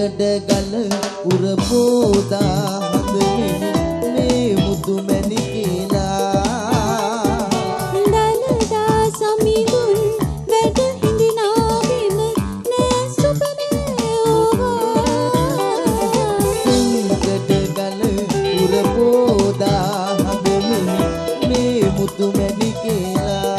ගල උරපෝදා හඳමින් මේ මුතු මැණිකේලා දලදා සමිඳුන් වැඩ හිඳිනා බිම නෑ සුපනේ ඕවා ගල උරපෝදා හඳමින් මේ මුතු මැණිකේලා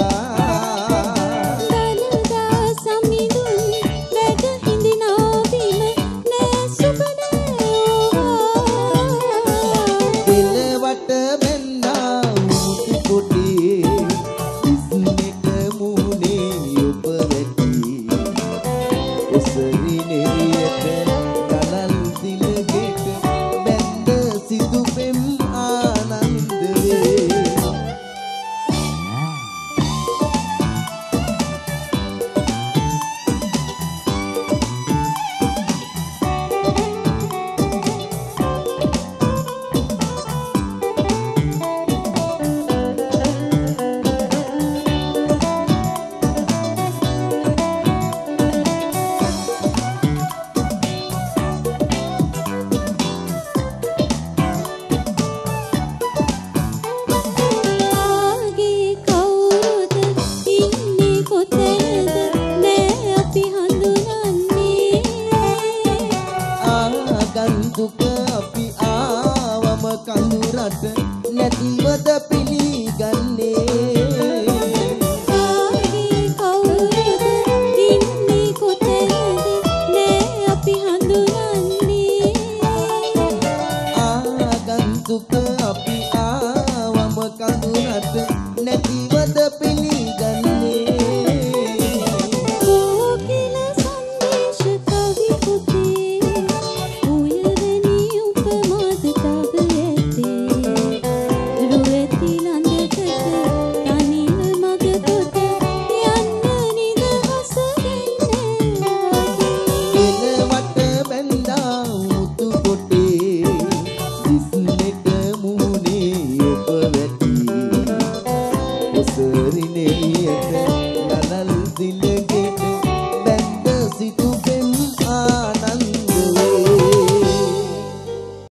නැතිවද පිළිගන්නේ ආගේ කවුරුද ඉන්නේ කොතැනද නෑ අපි හඳුනන්නේ ආගන්තුක අපි ආවම කඳුරට නැතිවද පිළිගන්නේ කෝකිල සංදේශ කවි පොතේ උයරණි උපමාද තව ඇතේ